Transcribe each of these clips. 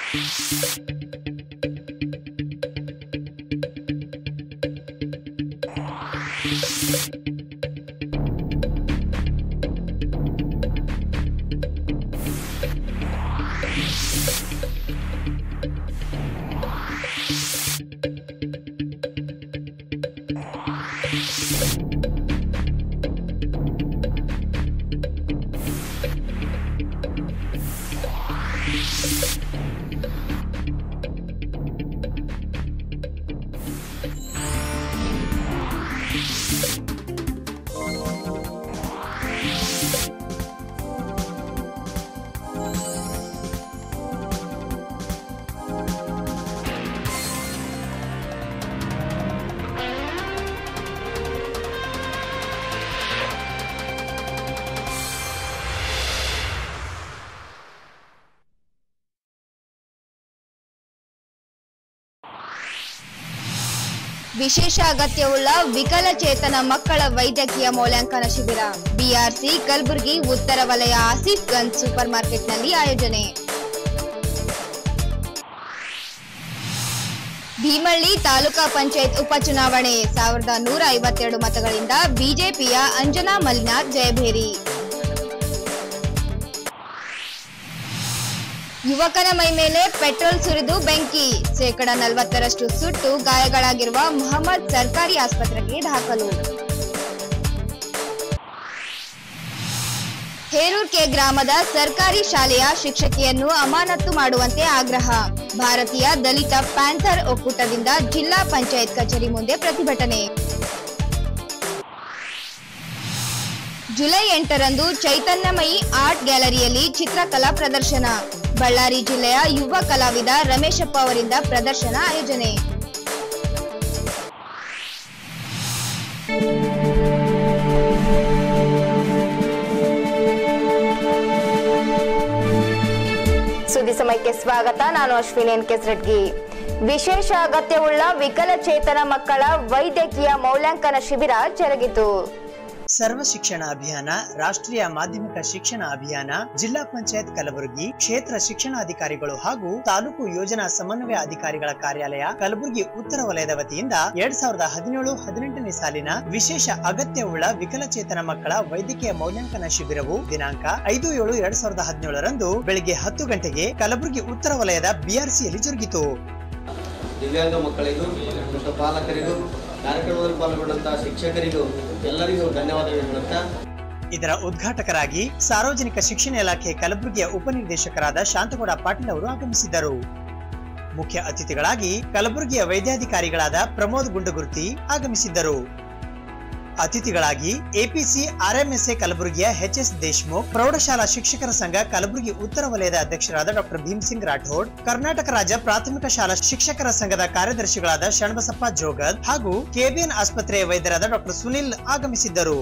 ವಿಶೇಷ ಅಗತ್ಯವುಳ್ಳ ವಿಕಲಚೇತನ ಮಕ್ಕಳ ವೈದ್ಯಕೀಯ ಮೌಲ್ಯಾಂಕನ ಶಿಬಿರ ಬಿಆರ್ಸಿ ಕಲಬುರಗಿ ಉತ್ತರ ವಲಯ ಆಸಿಫ್ ಗಂಜ್ ಸೂಪರ್ ಮಾರ್ಕೆಟ್ನಲ್ಲಿ ಆಯೋಜನೆ. ಭೀಮಳ್ಳಿ ತಾಲೂಕಾ ಪಂಚಾಯತ್ ಉಪಚುನಾವಣೆ 1152 ಮತಗಳಿಂದ ಬಿಜೆಪಿಯ ಅಂಜನಾ ಮಲ್ಲಿನಾಥ್ ಜಯಭೇರಿ. ಯುವಕನ ಮೈ ಮೇಲೆ ಪೆಟ್ರೋಲ್ ಸುರಿದು ಬೆಂಕಿ, 40% ಸುಟ್ಟು ಗಾಯಗಳಾಗಿರುವ ಮೊಹಮ್ಮದ್ ಸರ್ಕಾರಿ ಆಸ್ಪತ್ರೆಗೆ ದಾಖಲು. ಹೇರೂರ್ಕೆ ಗ್ರಾಮದ ಸರ್ಕಾರಿ ಶಾಲೆಯ ಶಿಕ್ಷಕಿಯನ್ನು ಅಮಾನತು ಮಾಡುವಂತೆ ಆಗ್ರಹ. ಭಾರತೀಯ ದಲಿತ ಪ್ಯಾಂಥರ್ ಒಕ್ಕೂಟದಿಂದ ಜಿಲ್ಲಾ ಪಂಚಾಯತ್ ಕಚೇರಿ ಮುಂದೆ ಪ್ರತಿಭಟನೆ. ಜುಲೈ 8ರಂದು ಚೈತನ್ಯಮಯಿ ಆರ್ಟ್ ಗ್ಯಾಲರಿಯಲ್ಲಿ ಚಿತ್ರಕಲಾ ಪ್ರದರ್ಶನ. ಬಳ್ಳಾರಿ ಜಿಲ್ಲೆಯ ಯುವ ಕಲಾವಿದ ರಮೇಶಪ್ಪ ಅವರಿಂದ ಪ್ರದರ್ಶನ ಆಯೋಜನೆ. ಸುದ್ದಿ ಸಮಯಕ್ಕೆ ಸ್ವಾಗತ. ನಾನು ಅಶ್ವಿನಿ ಎನ್ಕೆಸ್ರೆಡ್ಗಿ. ವಿಶೇಷ ಅಗತ್ಯವುಳ್ಳ ವಿಕಲಚೇತನ ಮಕ್ಕಳ ವೈದ್ಯಕೀಯ ಮೌಲ್ಯಾಂಕನ ಶಿಬಿರ ಜರುಗಿತು. ಸರ್ವ ಶಿಕ್ಷಣ ಅಭಿಯಾನ, ರಾಷ್ಟ್ರೀಯ ಮಾಧ್ಯಮಿಕ ಶಿಕ್ಷಣ ಅಭಿಯಾನ, ಜಿಲ್ಲಾ ಪಂಚಾಯತ್ ಕಲಬುರಗಿ, ಕ್ಷೇತ್ರ ಶಿಕ್ಷಣಾಧಿಕಾರಿಗಳು ಹಾಗೂ ತಾಲೂಕು ಯೋಜನಾ ಸಮನ್ವಯ ಅಧಿಕಾರಿಗಳ ಕಾರ್ಯಾಲಯ ಕಲಬುರಗಿ ಉತ್ತರ ವಲಯದ ವತಿಯಿಂದ 2017-18ನೇ ಸಾಲಿನ ವಿಶೇಷ ಅಗತ್ಯವುಳ್ಳ ವಿಕಲಚೇತನ ಮಕ್ಕಳ ವೈದ್ಯಕೀಯ ಮೌಲ್ಯಾಂಕನ ಶಿಬಿರವು ದಿನಾಂಕ 5/7/2017ರಂದು ಬೆಳಿಗ್ಗೆ 10 ಗಂಟೆಗೆ ಕಲಬುರಗಿ ಉತ್ತರ ವಲಯದ ಬಿಆರ್ಸಿಯಲ್ಲಿ ಜರುಗಿತು. ದಿವ್ಯಾಂಗ ಮಕ್ಕಳಿಗೂ ಮತ್ತು ಪಾಲಕರಿಗೂ ಕಾರ್ಯಕ್ರಮದಲ್ಲಿ ಪಾಲ್ಗೊಂಡಂತಹ ಶಿಕ್ಷಕರಿಗೂ ಎಲ್ಲರಿಗೂ ಧನ್ಯವಾದಗಳು ಹೇಳುತ್ತಾ, ಇದರ ಉದ್ಘಾಟಕರಾಗಿ ಸಾರ್ವಜನಿಕ ಶಿಕ್ಷಣ ಇಲಾಖೆ ಕಲಬುರಗಿಯ ಉಪನಿರ್ದೇಶಕರಾದ ಶಾಂತಗೌಡ ಪಾಟೀಲ್ ಅವರು ಆಗಮಿಸಿದ್ದರು. ಮುಖ್ಯ ಅತಿಥಿಗಳಾಗಿ ಕಲಬುರಗಿಯ ವೈದ್ಯಾಧಿಕಾರಿಗಳಾದ ಪ್ರಮೋದ್ ಗುಂಡಗುರ್ತಿ ಆಗಮಿಸಿದ್ದರು. ಅತಿಥಿಗಳಾಗಿ ಎಪಿಸಿ ಆರ್ಎಂಎಸ್ಎ ಕಲಬುರಗಿಯ ಎಚ್ಎಸ್ ದೇಶಮುಖ್, ಪ್ರೌಢಶಾಲಾ ಶಿಕ್ಷಕರ ಸಂಘ ಕಲಬುರಗಿ ಉತ್ತರ ವಲಯದ ಅಧ್ಯಕ್ಷರಾದ ಡಾಕ್ಟರ್ ಭೀಮಸಿಂಗ್ ರಾಠೋಡ್, ಕರ್ನಾಟಕ ರಾಜ್ಯ ಪ್ರಾಥಮಿಕ ಶಾಲಾ ಶಿಕ್ಷಕರ ಸಂಘದ ಕಾರ್ಯದರ್ಶಿಗಳಾದ ಶರಣಬಸಪ್ಪ ಜೋಗದ್ ಹಾಗೂ ಕೆಬಿಎನ್ ಆಸ್ಪತ್ರೆಯ ವೈದ್ಯರಾದ ಡಾಕ್ಟರ್ ಸುನಿಲ್ ಆಗಮಿಸಿದ್ದರು.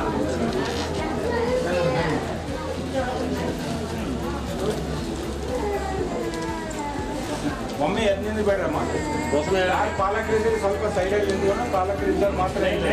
ಒಮ್ಮೆ ಯತ್ನಿಂದ ಬೇಡ್ರಮ್ಮ, ಯಾರು ಪಾಲಕರಿದ್ದರೆ ಸ್ವಲ್ಪ ಸೈಡಲ್ಲಿ ನಿಂತ್ಕೊಂಡು ಪಾಲಕರಿದ್ದರೆ ಮಾತ್ರ ಇಲ್ಲ.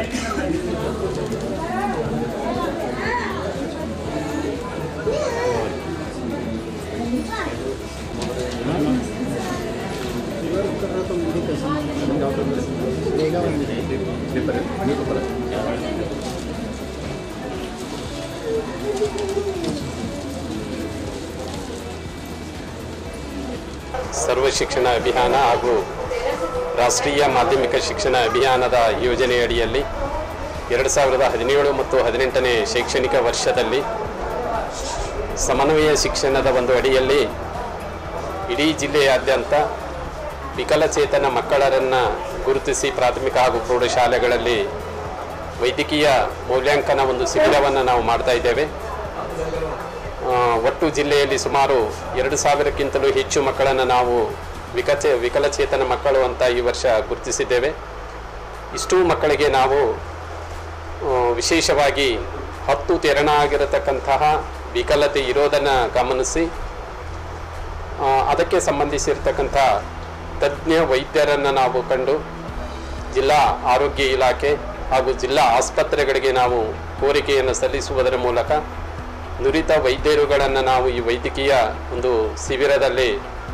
ಸರ್ವ ಶಿಕ್ಷಣ ಅಭಿಯಾನ ಹಾಗೂ ರಾಷ್ಟ್ರೀಯ ಮಾಧ್ಯಮಿಕ ಶಿಕ್ಷಣ ಅಭಿಯಾನದ ಯೋಜನೆಯಡಿಯಲ್ಲಿ 2017 ಮತ್ತು 18ನೇ ಶೈಕ್ಷಣಿಕ ವರ್ಷದಲ್ಲಿ ಸಮನ್ವಯ ಶಿಕ್ಷಣದ ಒಂದು ಅಡಿಯಲ್ಲಿ ಇಡೀ ಜಿಲ್ಲೆಯಾದ್ಯಂತ ವಿಕಲಚೇತನ ಮಕ್ಕಳನ್ನು ಗುರುತಿಸಿ ಪ್ರಾಥಮಿಕ ಹಾಗೂ ಪ್ರೌಢಶಾಲೆಗಳಲ್ಲಿ ವೈದ್ಯಕೀಯ ಮೌಲ್ಯಾಂಕನ ಒಂದು ಶಿಬಿರವನ್ನು ನಾವು ಮಾಡ್ತಾ ಇದ್ದೇವೆ. ಒಟ್ಟು ಜಿಲ್ಲೆಯಲ್ಲಿ ಸುಮಾರು 2000ಕ್ಕಿಂತಲೂ ಹೆಚ್ಚು ಮಕ್ಕಳನ್ನು ನಾವು ವಿಕಲಚೇತನ ಮಕ್ಕಳು ಅಂತ ಈ ವರ್ಷ ಗುರುತಿಸಿದ್ದೇವೆ. ಇಷ್ಟೂ ಮಕ್ಕಳಿಗೆ ನಾವು ವಿಶೇಷವಾಗಿ 10 ತೆರನಾಗಿರತಕ್ಕಂತಹ ವಿಕಲತೆ ಇರೋದನ್ನು ಗಮನಿಸಿ ಅದಕ್ಕೆ ಸಂಬಂಧಿಸಿರ್ತಕ್ಕಂಥ ತಜ್ಞ ವೈದ್ಯರನ್ನು ನಾವು ಕಂಡು ಜಿಲ್ಲಾ ಆರೋಗ್ಯ ಇಲಾಖೆ ಹಾಗೂ ಜಿಲ್ಲಾ ಆಸ್ಪತ್ರೆಗಳಿಗೆ ನಾವು ಕೋರಿಕೆಯನ್ನು ಸಲ್ಲಿಸುವುದರ ಮೂಲಕ ನುರಿತ ವೈದ್ಯರುಗಳನ್ನು ನಾವು ಈ ವೈದ್ಯಕೀಯ ಒಂದು ಶಿಬಿರದಲ್ಲಿ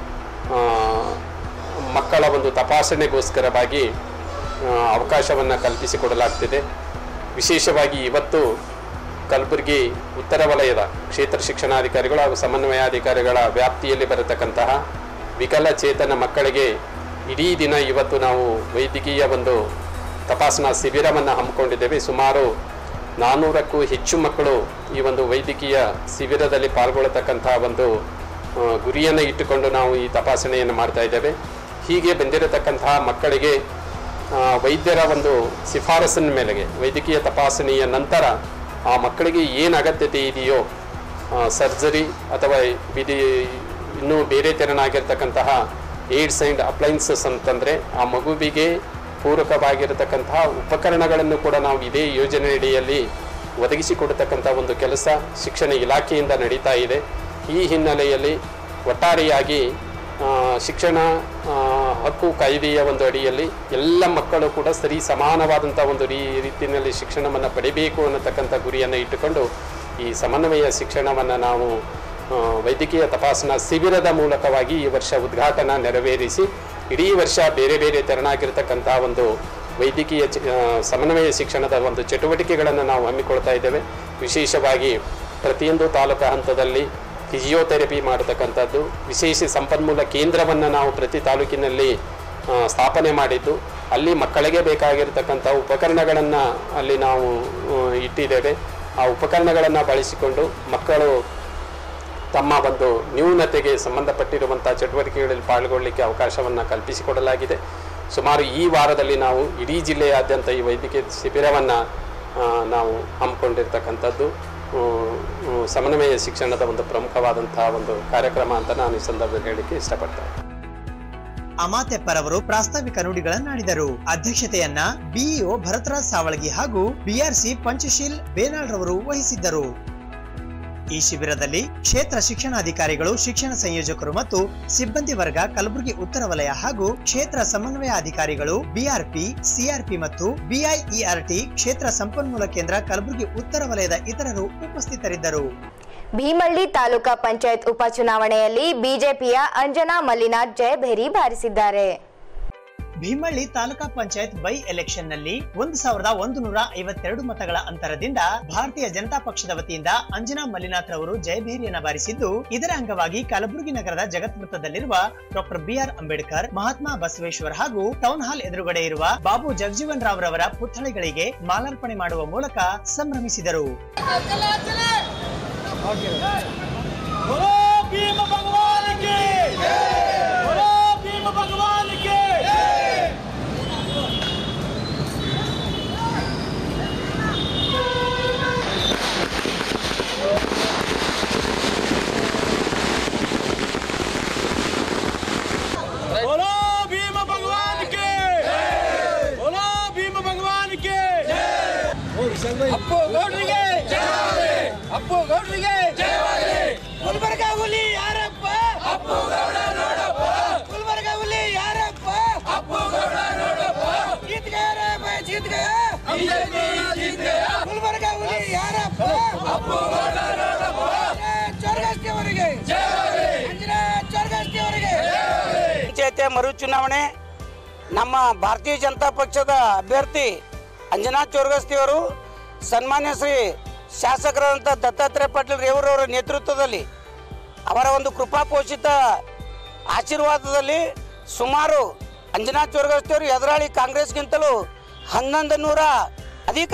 ಮಕ್ಕಳ ಒಂದು ತಪಾಸಣೆಗೋಸ್ಕರವಾಗಿ ಅವಕಾಶವನ್ನು ಕಲ್ಪಿಸಿಕೊಡಲಾಗ್ತಿದೆ. ವಿಶೇಷವಾಗಿ ಇವತ್ತು ಕಲಬುರಗಿ ಉತ್ತರ ವಲಯದ ಕ್ಷೇತ್ರ ಶಿಕ್ಷಣಾಧಿಕಾರಿಗಳು ಹಾಗೂ ಸಮನ್ವಯಾಧಿಕಾರಿಗಳ ವ್ಯಾಪ್ತಿಯಲ್ಲಿ ಬರತಕ್ಕಂತಹ ವಿಕಲಚೇತನ ಮಕ್ಕಳಿಗೆ ಇಡೀ ದಿನ ಇವತ್ತು ನಾವು ವೈದ್ಯಕೀಯ ಒಂದು ತಪಾಸಣಾ ಶಿಬಿರವನ್ನು ಹಮ್ಮಿಕೊಂಡಿದ್ದೇವೆ. ಸುಮಾರು 400ಕ್ಕೂ ಹೆಚ್ಚು ಮಕ್ಕಳು ಈ ಒಂದು ವೈದ್ಯಕೀಯ ಶಿಬಿರದಲ್ಲಿ ಪಾಲ್ಗೊಳ್ಳತಕ್ಕಂತಹ ಒಂದು ಗುರಿಯನ್ನು ಇಟ್ಟುಕೊಂಡು ನಾವು ಈ ತಪಾಸಣೆಯನ್ನು ಮಾಡ್ತಾ ಇದ್ದೇವೆ. ಹೀಗೆ ಬಂದಿರತಕ್ಕಂತಹ ಮಕ್ಕಳಿಗೆ ವೈದ್ಯರ ಒಂದು ಶಿಫಾರಸಿನ ಮೇಲೆಗೆ ವೈದ್ಯಕೀಯ ತಪಾಸಣೆಯ ನಂತರ ಆ ಮಕ್ಕಳಿಗೆ ಏನು ಅಗತ್ಯತೆ ಇದೆಯೋ ಸರ್ಜರಿ ಅಥವಾ ಇನ್ನೂ ಬೇರೆ ತೆರನಾಗಿರ್ತಕ್ಕಂತಹ ಏಡ್ಸ್ ಆ್ಯಂಡ್ ಅಪ್ಲೈನ್ಸಸ್ ಅಂತಂದರೆ ಆ ಮಗುವಿಗೆ ಪೂರಕವಾಗಿರತಕ್ಕಂತಹ ಉಪಕರಣಗಳನ್ನು ಕೂಡ ನಾವು ಇದೇ ಯೋಜನೆಯಡಿಯಲ್ಲಿ ಒದಗಿಸಿಕೊಡತಕ್ಕಂಥ ಒಂದು ಕೆಲಸ ಶಿಕ್ಷಣ ಇಲಾಖೆಯಿಂದ ನಡೀತಾ ಇದೆ. ಈ ಹಿನ್ನೆಲೆಯಲ್ಲಿ ಒಟ್ಟಾರೆಯಾಗಿ ಶಿಕ್ಷಣ ಹಕ್ಕು ಕಾಯ್ದೆಯ ಒಂದು ಅಡಿಯಲ್ಲಿ ಎಲ್ಲ ಮಕ್ಕಳು ಕೂಡ ಸರಿ ಸಮಾನವಾದಂಥ ಒಂದು ರೀತಿಯಲ್ಲಿ ಶಿಕ್ಷಣವನ್ನು ಪಡಿಬೇಕು ಅನ್ನತಕ್ಕಂಥ ಗುರಿಯನ್ನು ಇಟ್ಟುಕೊಂಡು ಈ ಸಮನ್ವಯ ಶಿಕ್ಷಣವನ್ನು ನಾವು ವೈದ್ಯಕೀಯ ತಪಾಸಣಾ ಶಿಬಿರದ ಮೂಲಕವಾಗಿ ಈ ವರ್ಷ ಉದ್ಘಾಟನಾ ನೆರವೇರಿಸಿ ಇಡೀ ವರ್ಷ ಬೇರೆ ಬೇರೆ ತೆರನಾಗಿರ್ತಕ್ಕಂಥ ಒಂದು ವೈದ್ಯಕೀಯ ಸಮನ್ವಯ ಶಿಕ್ಷಣದ ಒಂದು ಚಟುವಟಿಕೆಗಳನ್ನು ನಾವು ಹಮ್ಮಿಕೊಳ್ತಾ ಇದ್ದೇವೆ. ವಿಶೇಷವಾಗಿ ಪ್ರತಿಯೊಂದು ತಾಲೂಕಾ ಹಂತದಲ್ಲಿ ಫಿಸಿಯೋಥೆರಪಿ ಮಾಡತಕ್ಕಂಥದ್ದು, ವಿಶೇಷ ಸಂಪನ್ಮೂಲ ಕೇಂದ್ರವನ್ನು ನಾವು ಪ್ರತಿ ತಾಲೂಕಿನಲ್ಲಿ ಸ್ಥಾಪನೆ ಮಾಡಿದ್ದು ಅಲ್ಲಿ ಮಕ್ಕಳಿಗೆ ಬೇಕಾಗಿರತಕ್ಕಂಥ ಉಪಕರಣಗಳನ್ನು ಅಲ್ಲಿ ನಾವು ಇಟ್ಟಿದ್ದೇವೆ. ಆ ಉಪಕರಣಗಳನ್ನು ಬಳಸಿಕೊಂಡು ಮಕ್ಕಳು ತಮ್ಮ ಒಂದು ನ್ಯೂನತೆಗೆ ಸಂಬಂಧಪಟ್ಟಿರುವಂಥ ಚಟುವಟಿಕೆಗಳಲ್ಲಿ ಪಾಲ್ಗೊಳ್ಳಲಿಕ್ಕೆ ಅವಕಾಶವನ್ನು ಕಲ್ಪಿಸಿಕೊಡಲಾಗಿದೆ. ಸುಮಾರು ಈ ವಾರದಲ್ಲಿ ನಾವು ಇಡೀ ಜಿಲ್ಲೆಯಾದ್ಯಂತ ಈ ವೈದ್ಯಕೀಯ ಶಿಬಿರವನ್ನು ನಾವು ಹಮ್ಮಿಕೊಂಡಿರ್ತಕ್ಕಂಥದ್ದು ಸಮನ್ವಯ ಶಿಕ್ಷಣದ ಒಂದು ಪ್ರಮುಖವಾದಂತಹ ಒಂದು ಕಾರ್ಯಕ್ರಮ ಅಂತ ನಾನು ಈ ಸಂದರ್ಭದಲ್ಲಿ ಹೇಳಲಿಕ್ಕೆ ಇಷ್ಟಪಡ್ತೇನೆ. ಅಮಾತೆಪ್ಪರವರು ಪ್ರಾಸ್ತಾವಿಕ ನುಡಿಗಳನ್ನಾಡಿದರು. ಅಧ್ಯಕ್ಷತೆಯನ್ನ ಬಿಇಒ ಭರತರಾಜ್ ಸಾವಳಗಿ ಹಾಗೂ ಬಿಆರ್ಸಿ ಪಂಚಶೀಲ್ ಬೇನಾಳ್ ರವರು ವಹಿಸಿದ್ದರು. ಈ ಶಿಬಿರದಲ್ಲಿ ಕ್ಷೇತ್ರ ಶಿಕ್ಷಣಾಧಿಕಾರಿಗಳು, ಶಿಕ್ಷಣ ಸಂಯೋಜಕರು ಮತ್ತು ಸಿಬ್ಬಂದಿ ವರ್ಗ, ಕಲಬುರಗಿ ಉತ್ತರ ವಲಯ ಹಾಗೂ ಕ್ಷೇತ್ರ ಸಮನ್ವಯ ಅಧಿಕಾರಿಗಳು, ಬಿಆರ್ಪಿ, ಸಿಆರ್ಪಿ ಮತ್ತು ಬಿಐಇಆರ್ಟಿ ಕ್ಷೇತ್ರ ಸಂಪನ್ಮೂಲ ಕೇಂದ್ರ ಕಲಬುರಗಿ ಉತ್ತರ ವಲಯದ ಇತರರು ಉಪಸ್ಥಿತರಿದ್ದರು. ಭೀಮಳ್ಳಿ ತಾಲೂಕಾ ಪಂಚಾಯತ್ ಉಪಚುನಾವಣೆಯಲ್ಲಿ ಬಿಜೆಪಿಯ ಅಂಜನಾ ಮಲ್ಲಿನಾಥ್ ಜಯಭೇರಿ ಬಾರಿಸಿದ್ದಾರೆ. ಭೀಮಳ್ಳಿ ತಾಲೂಕಾ ಪಂಚಾಯತ್ ಬೈ ಎಲೆಕ್ಷನ್ ನಲ್ಲಿ 1152 ಮತಗಳ ಅಂತರದಿಂದ ಭಾರತೀಯ ಜನತಾ ಪಕ್ಷದ ವತಿಯಿಂದ ಅಂಜನಾ ಮಲ್ಲಿನಾಥ್ ರವರು ಜಯಭೇರಿಯನ್ನು ಬಾರಿಸಿದ್ದು, ಇದರ ಅಂಗವಾಗಿ ಕಲಬುರಗಿ ನಗರದ ಜಗತ್ ವೃತ್ತದಲ್ಲಿರುವ ಡಾಕ್ಟರ್ ಬಿಆರ್ ಅಂಬೇಡ್ಕರ್, ಮಹಾತ್ಮ ಬಸವೇಶ್ವರ್ ಹಾಗೂ ಟೌನ್ ಹಾಲ್ ಎದುರುಗಡೆ ಇರುವ ಬಾಬು ಜಗಜೀವನ್ ರಾವ್ ರವರ ಪುತ್ಥಳಿಗಳಿಗೆ ಮಾಲಾರ್ಪಣೆ ಮಾಡುವ ಮೂಲಕ ಸಂಭ್ರಮಿಸಿದರು. ಅಪ್ಪು ಗೌಡ್ರಿಗೆ ಅಪ್ಪು ಗೌಡ್ರಿಗೆ ಗುಲ್ಬರ್ಗ ಹುಲಿ ಯಾರಪ್ಪ? ಅಪ್ಪು ಗೌಡ ನೋಡಪ್ಪ. ಗುಲ್ಬರ್ಗ ಹುಲಿ ಯಾರಪ್ಪ? ಅಪ್ಪು ಗೌಡ ನೋಡಪ್ಪ. जीत गया रे भाई, जीत गया बीजेपी जीत गया. ಗುಲ್ಬರ್ಗ ಹುಲಿ ಯಾರಪ್ಪ? ಅಪ್ಪು ಗೌಡ ನೋಡಪ್ಪ. ಚೋರಗಸ್ತಿ ಅವರಿಗೆ ಜೈ ಜೈ. ಅಂಜನಾ ಚೋರಗಸ್ತಿ ಅವರಿಗೆ ಪಂಚಾಯತ್ ಮರು ಚುನಾವಣೆ ನಮ್ಮ ಭಾರತೀಯ ಜನತಾ ಪಕ್ಷದ ಅಭ್ಯರ್ಥಿ ಅಂಜನಾ ಚೋರಗಸ್ತಿ ಅವರು ಸನ್ಮಾನ್ಯ ಶ್ರೀ ಶಾಸಕರಾದಂಥ ದತ್ತಾತ್ರೇಯ ಪಾಟೀಲ್ ರೇವೂರವರ ನೇತೃತ್ವದಲ್ಲಿ ಅವರ ಒಂದು ಕೃಪಾಪೋಷಿತ ಆಶೀರ್ವಾದದಲ್ಲಿ ಸುಮಾರು ಅಂಜನಾ ಚೋರಗಸ್ತಿಯವರು ಎದುರಾಳಿ ಕಾಂಗ್ರೆಸ್ಗಿಂತಲೂ 1100 ಅಧಿಕ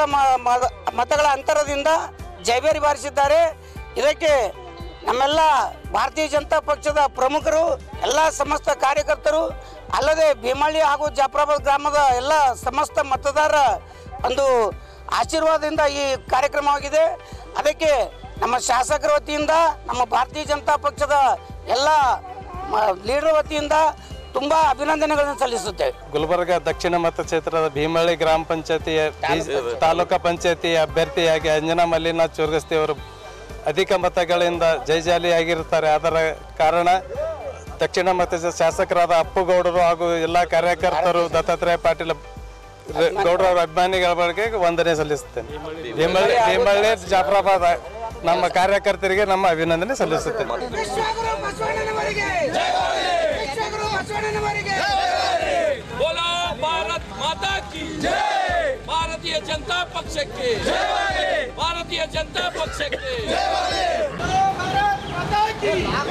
ಮತಗಳ ಅಂತರದಿಂದ ಜಯಭೇರಿ ಬಾರಿಸಿದ್ದಾರೆ. ಇದಕ್ಕೆ ನಮ್ಮೆಲ್ಲ ಭಾರತೀಯ ಜನತಾ ಪಕ್ಷದ ಪ್ರಮುಖರು, ಎಲ್ಲ ಸಮಸ್ತ ಕಾರ್ಯಕರ್ತರು, ಅಲ್ಲದೆ ಭೀಮಳ್ಳಿ ಹಾಗೂ ಜಾಫರಾಬಾದ್ ಗ್ರಾಮದ ಎಲ್ಲ ಸಮಸ್ತ ಮತದಾರರ ಒಂದು ಆಶೀರ್ವಾದದಿಂದ ಈ ಕಾರ್ಯಕ್ರಮವಾಗಿದೆ. ಅದಕ್ಕೆ ನಮ್ಮ ಶಾಸಕರ ವತಿಯಿಂದ, ನಮ್ಮ ಭಾರತೀಯ ಜನತಾ ಪಕ್ಷದ ಎಲ್ಲ ಲೀಡರ್ ವತಿಯಿಂದ ತುಂಬ ಅಭಿನಂದನೆಗಳನ್ನು ಸಲ್ಲಿಸುತ್ತೇವೆ. ಗುಲ್ಬರ್ಗ ದಕ್ಷಿಣ ಮತಕ್ಷೇತ್ರದ ಭೀಮಳ್ಳಿ ಗ್ರಾಮ ಪಂಚಾಯತಿಯ ತಾಲೂಕಾ ಪಂಚಾಯತಿಯ ಅಭ್ಯರ್ಥಿಯಾಗಿ ಅಂಜನಾ ಮಲ್ಲಿನಾಥ್ ಚೋರಗಸ್ತಿ ಅವರು ಅಧಿಕ ಮತಗಳಿಂದ ಜಯಜಾಲಿಯಾಗಿರುತ್ತಾರೆ. ಅದರ ಕಾರಣ ದಕ್ಷಿಣ ಮತ ಶಾಸಕರಾದ ಅಪ್ಪುಗೌಡರು ಹಾಗೂ ಎಲ್ಲ ಕಾರ್ಯಕರ್ತರು, ದತ್ತಾತ್ರೇಯ ಪಾಟೀಲ್ ಗೌಡರವರ ಅಭಿಮಾನಿಗಳ ಬಗ್ಗೆ ವಂದನೆ ಸಲ್ಲಿಸುತ್ತೇನೆ. ಭೀಮಳ್ಳಿ ಜಾಫರಾಬಾದ್ ನಮ್ಮ ಕಾರ್ಯಕರ್ತರಿಗೆ ನಮ್ಮ ಅಭಿನಂದನೆ ಸಲ್ಲಿಸುತ್ತೇನೆ. ಹುಡುಗರಿಗೆ ಬೋಲೋ ಭಾರತ್ ಮಾತಾ ಕಿ ಜೈ ಭಾರತೀಯ ಜನತಾ ಪಕ್ಷಕ್ಕೆ ಭಾರತೀಯ ಜನತಾ ಪಕ್ಷಕ್ಕೆ ಭಾರತ್ ಮಾತಾ ಕಿ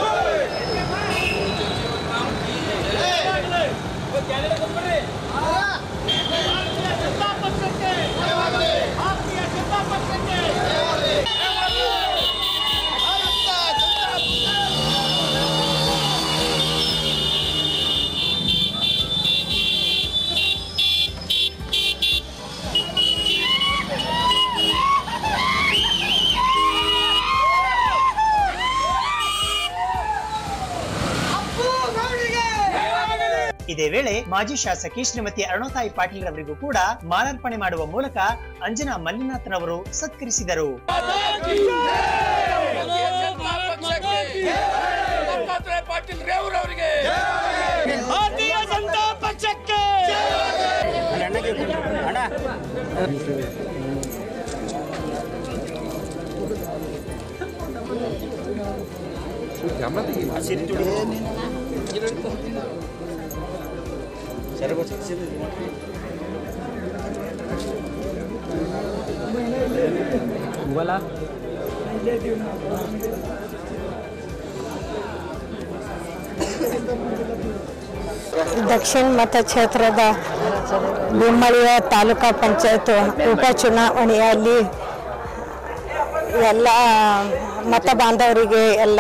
ಇದೇ ವೇಳೆ ಮಾಜಿ ಶಾಸಕಿ ಶ್ರೀಮತಿ ಅರುಣತಾಯಿ ಪಾಟೀಲ್ ರವರಿಗೂ ಕೂಡ ಮಾಲಾರ್ಪಣೆ ಮಾಡುವ ಮೂಲಕ ಅಂಜನಾ ಮಲ್ಲಿನಾಥ್ರವರು ಸತ್ಕರಿಸಿದರು. ಭಾರತೀಯ ಜನತಾ ಪಕ್ಷಕ್ಕೆ ದಕ್ಷಿಣ ಮತಕ್ಷೇತ್ರದ ಬಿಮ್ಮಳಿಯ ತಾಲೂಕಾ ಪಂಚಾಯತ್ ಉಪಚುನಾವಣೆಯಲ್ಲಿ ಎಲ್ಲ ಮತ ಬಾಂಧವರಿಗೆ ಎಲ್ಲ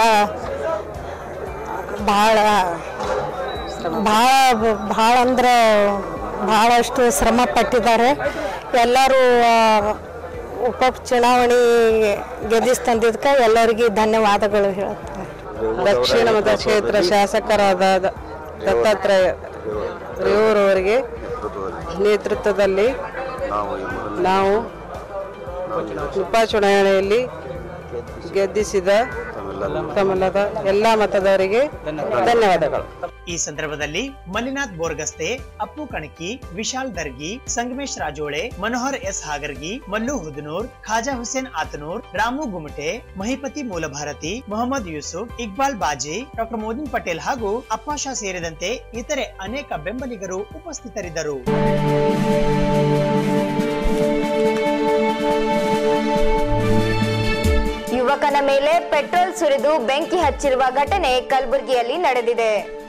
ಭಾಳ ಅಂದ್ರೆ ಭಾಳಷ್ಟು ಶ್ರಮ ಪಟ್ಟಿದ್ದಾರೆ. ಎಲ್ಲರೂ ಉಪಚುನಾವಣೆ ಗೆದ್ದಿಸ್ತಂದಿದ್ದಕ್ಕೆ ಎಲ್ಲರಿಗೆ ಧನ್ಯವಾದಗಳು ಹೇಳ್ತಾರೆ. ದಕ್ಷಿಣ ಮತಕ್ಷೇತ್ರ ಶಾಸಕರಾದ ದತ್ತಾತ್ರೇಯ ರೇವೂರವರಿಗೆ ನೇತೃತ್ವದಲ್ಲಿ ನಾವು ಉಪಚುನಾವಣೆಯಲ್ಲಿ ಗೆದ್ದಿಸಿದ ತಮ್ಮಲ್ಲದ ಎಲ್ಲ ಮತದಾರರಿಗೆ ಧನ್ಯವಾದಗಳು. ಈ ಸಂದರ್ಭದಲ್ಲಿ ಮಲ್ಲಿನಾಥ್ ಬೋರ್ಗಸ್ತೆ, ಅಪ್ಪು ಕಣಕಿ, ವಿಶಾಲ್ ದರ್ಗಿ, ಸಂಗಮೇಶ್ ರಾಜೋಳೆ, ಮನೋಹರ್ ಎಸ್ ಹಾಗರ್ಗಿ, ಮಲ್ಲು ಹುದನೂರ್, ಖಾಜಾ ಹುಸೇನ್ ಆತನೂರ್, ರಾಮು ಗುಮಟೆ, ಮಹಿಪತಿ ಮೂಲಭಾರತಿ, ಮೊಹಮ್ಮದ್ ಯೂಸುಫ್, ಇಕ್ಬಾಲ್ ಬಾಜಿ, ಡಾಕ್ಟರ್ ಮೋದಿನ್ ಪಟೇಲ್ ಹಾಗೂ ಅಪ್ಪಾಶಾ ಸೇರಿದಂತೆ ಇತರೆ ಅನೇಕ ಬೆಂಬಲಿಗರು ಉಪಸ್ಥಿತರಿದ್ದರು. ಯುವಕನ ಮೇಲೆ ಪೆಟ್ರೋಲ್ ಸುರಿದು ಬೆಂಕಿ ಹಚ್ಚಿರುವ ಘಟನೆ ಕಲಬುರಗಿಯಲ್ಲಿ ನಡೆದಿದೆ.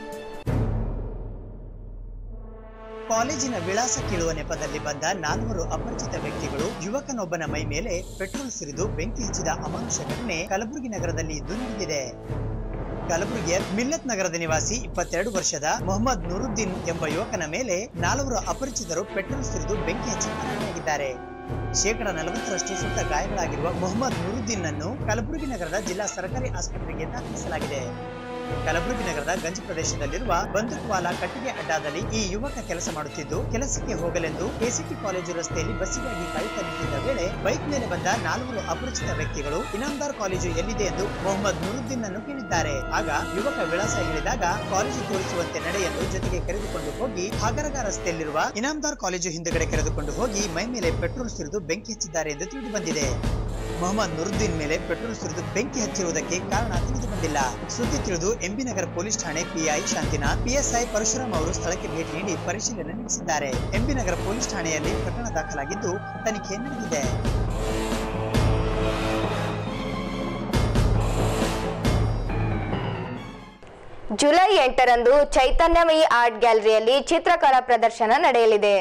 ಕಾಲೇಜಿನ ವಿಳಾಸ ಕೇಳುವ ನೆಪದಲ್ಲಿ ಬಂದ 4 ಅಪರಿಚಿತ ವ್ಯಕ್ತಿಗಳು ಯುವಕನೊಬ್ಬನ ಮೈ ಮೇಲೆ ಪೆಟ್ರೋಲ್ ಸುರಿದು ಬೆಂಕಿ ಹಚ್ಚಿದ ಅಮಾನುಷ ಘಟನೆ ಕಲಬುರಗಿ ನಗರದಲ್ಲಿ ಇಂದು ನಡೆದಿದೆ. ಕಲಬುರಗಿಯ ಮಿಲ್ಲತ್ ನಗರದ ನಿವಾಸಿ 22 ವರ್ಷದ ಮೊಹಮ್ಮದ್ ನೂರುದ್ದೀನ್ ಎಂಬ ಯುವಕನ ಮೇಲೆ 4 ಅಪರಿಚಿತರು ಪೆಟ್ರೋಲ್ ಸುರಿದು ಬೆಂಕಿ ಹಚ್ಚಿ ಪರಾರಿಯಾಗಿದ್ದಾರೆ. 40% ಸುಟ್ಟ ಗಾಯಗಳಾಗಿರುವ ಮೊಹಮ್ಮದ್ ನೂರುದ್ದೀನ್ ಅನ್ನು ಕಲಬುರಗಿ ನಗರದ ಜಿಲ್ಲಾ ಸರ್ಕಾರಿ ಆಸ್ಪತ್ರೆಗೆ ದಾಖಲಿಸಲಾಗಿದೆ. ಕಲಬುರಗಿ ನಗರದ ಗಂಜ್ ಪ್ರದೇಶದಲ್ಲಿರುವ ಬಂದೂಕ್ವಾಲಾ ಕಟ್ಟಿಗೆ ಅಡ್ಡಾದಲ್ಲಿ ಈ ಯುವಕ ಕೆಲಸ ಮಾಡುತ್ತಿದ್ದು, ಕೆಲಸಕ್ಕೆ ಹೋಗಲೆಂದು ಕೆಸಿಟಿ ಕಾಲೇಜು ರಸ್ತೆಯಲ್ಲಿ ಬಸ್ಸಿಗಾಗಿ ಕಾಯುತ್ತಾ ನಿಂತಿದ್ದ ವೇಳೆ ಬೈಕ್ ಮೇಲೆ ಬಂದ 4 ಅಪರಿಚಿತ ವ್ಯಕ್ತಿಗಳು ಇನಾಮ್ದಾರ್ ಕಾಲೇಜು ಎಲ್ಲಿದೆ ಎಂದು ಮೊಹಮ್ಮದ್ ನೂರುದ್ದೀನ್ ಅನ್ನು ಕೇಳಿದ್ದಾರೆ. ಆಗ ಯುವಕ ವಿಳಾಸ ಹೇಳಿದಾಗ ಕಾಲೇಜು ತೋರಿಸುವಂತೆ ನಡೆಯಲು ಜೊತೆಗೆ ಕರೆದುಕೊಂಡು ಹೋಗಿ ಹಾಗರಗ ರಸ್ತೆಯಲ್ಲಿರುವ ಇನಾಮ್ದಾರ್ ಕಾಲೇಜು ಹಿಂದುಗಡೆ ಕರೆದುಕೊಂಡು ಹೋಗಿ ಮೈ ಮೇಲೆ ಪೆಟ್ರೋಲ್ ಸುರಿದು ಬೆಂಕಿ ಹಚ್ಚಿದ್ದಾರೆ ಎಂದು ತಿಳಿದು ಬಂದಿದೆ. ಮೊಹಮ್ಮದ್ ನೂರುದ್ದೀನ್ ಮೇಲೆ ಪೆಟ್ರೋಲ್ ಸುರಿದು ಬೆಂಕಿ ಹಚ್ಚಿರುವುದಕ್ಕೆ ಕಾರಣ ತಿಳಿದು ಬಂದಿಲ್ಲ. ಸುದ್ದಿ ತಿಳಿದು ಎಂಬಿ ನಗರ ಪೊಲೀಸ್ ಠಾಣೆ ಪಿಐ ಶಾಂತಿನಾಥ್, ಪಿಎಸ್ಐ ಪರಶುರಾಮ್ ಅವರು ಸ್ಥಳಕ್ಕೆ ಭೇಟಿ ನೀಡಿ ಪರಿಶೀಲನೆ ನಡೆಸಿದ್ದಾರೆ. ಎಂಬಿ ನಗರ ಪೊಲೀಸ್ ಠಾಣೆಯಲ್ಲಿ ಪ್ರಕರಣ ದಾಖಲಾಗಿದ್ದು ತನಿಖೆ ನಡೆದಿದೆ. ಜುಲೈ 8ರಂದು ಚೈತನ್ಯಮಯಿ ಆರ್ಟ್ ಗ್ಯಾಲರಿಯಲ್ಲಿ ಚಿತ್ರಕಲಾ ಪ್ರದರ್ಶನ ನಡೆಯಲಿದೆ.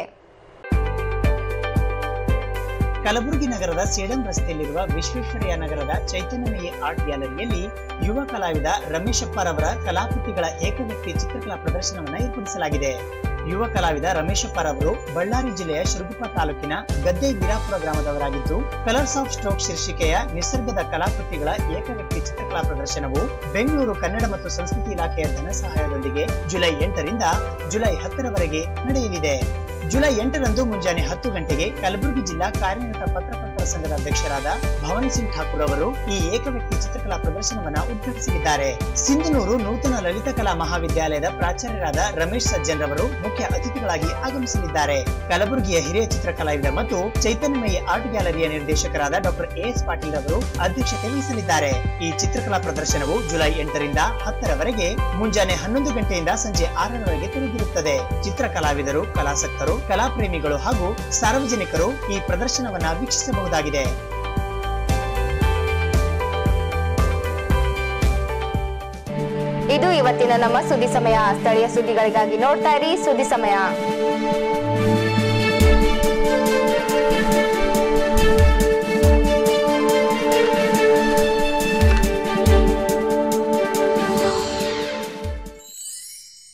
ಕಲಬುರಗಿ ನಗರದ ಸೇಡಂ ರಸ್ತೆಯಲ್ಲಿರುವ ವಿಶ್ವೇಶ್ವರಯ್ಯ ನಗರದ ಚೈತನ್ಯಮಯಿ ಆರ್ಟ್ ಗ್ಯಾಲರಿಯಲ್ಲಿ ಯುವ ಕಲಾವಿದ ರಮೇಶಪ್ಪರವರ ಕಲಾಕೃತಿಗಳ ಏಕವ್ಯಕ್ತಿ ಚಿತ್ರಕಲಾ ಪ್ರದರ್ಶನವನ್ನು ಏರ್ಪಡಿಸಲಾಗಿದೆ. ಯುವ ಕಲಾವಿದ ರಮೇಶಪ್ಪರವರು ಬಳ್ಳಾರಿ ಜಿಲ್ಲೆಯ ಶಿರಗುಪ್ಪ ತಾಲೂಕಿನ ಗದ್ದೆ ವೀರಾಪುರ ಗ್ರಾಮದವರಾಗಿದ್ದು, ಕಲರ್ಸ್ ಆಫ್ ಸ್ಟ್ರೋಕ್ ಶೀರ್ಷಿಕೆಯ ನಿಸರ್ಗದ ಕಲಾಕೃತಿಗಳ ಏಕವ್ಯಕ್ತಿ ಚಿತ್ರಕಲಾ ಪ್ರದರ್ಶನವು ಬೆಂಗಳೂರು ಕನ್ನಡ ಮತ್ತು ಸಂಸ್ಕೃತಿ ಇಲಾಖೆಯ ಧನ ಸಹಾಯದೊಂದಿಗೆ ಜುಲೈ 8ರಿಂದ ಜುಲೈ 10ರವರೆಗೆ ನಡೆಯಲಿದೆ. ಜುಲೈ 8ರಂದು ಮುಂಜಾನೆ 10 ಗಂಟೆಗೆ ಕಲಬುರಗಿ ಜಿಲ್ಲಾ ಕಾರ್ಯನಿರತ ಪತ್ರಕರ್ತರ ಸಂಘದ ಅಧ್ಯಕ್ಷರಾದ ಭವಾನಿ ಸಿಂಗ್ ಠಾಕೂರ್ ಅವರು ಈ ಏಕವ್ಯಕ್ತಿ ಚಿತ್ರಕಲಾ ಪ್ರದರ್ಶನವನ್ನ ಉದ್ಘಾಟಿಸಲಿದ್ದಾರೆ. ಸಿಂಧನೂರು ನೂತನ ಲಲಿತ ಕಲಾ ಮಹಾವಿದ್ಯಾಲಯದ ಪ್ರಾಚಾರ್ಯರಾದ ರಮೇಶ್ ಸಜ್ಜನ್ ರವರು ಮುಖ್ಯ ಅತಿಥಿಗಳಾಗಿ ಆಗಮಿಸಲಿದ್ದಾರೆ. ಕಲಬುರಗಿಯ ಹಿರಿಯ ಚಿತ್ರಕಲಾವಿದ ಮತ್ತು ಚೈತನ್ಯಮಯಿ ಆರ್ಟ್ ಗ್ಯಾಲರಿಯ ನಿರ್ದೇಶಕರಾದ ಡಾಕ್ಟರ್ ಎಸ್ ಪಾಟೀಲ್ ಅವರು ಅಧ್ಯಕ್ಷತೆ ವಹಿಸಲಿದ್ದಾರೆ. ಈ ಚಿತ್ರಕಲಾ ಪ್ರದರ್ಶನವು ಜುಲೈ 8ರಿಂದ 10ರವರೆಗೆ ಮುಂಜಾನೆ 11 ಗಂಟೆಯಿಂದ ಸಂಜೆ 6ರವರೆಗೆ ತೆರೆದಿರುತ್ತದೆ. ಚಿತ್ರಕಲಾವಿದರು, ಕಲಾಸಕ್ತರು, ಕಲಾಪ್ರೇಮಿಗಳು ಹಾಗೂ ಸಾರ್ವಜನಿಕರು ಈ ಪ್ರದರ್ಶನವನ್ನ ವೀಕ್ಷಿಸಬಹುದಾಗಿದೆ. ಇದು ಇವತ್ತಿನ ನಮ್ಮ ಸುದ್ದಿ ಸಮಯ. ಸ್ಥಳೀಯ ಸುದ್ದಿಗಳಿಗಾಗಿ ನೋಡ್ತಾ ಇರಿ ಸುದ್ದಿ ಸಮಯ.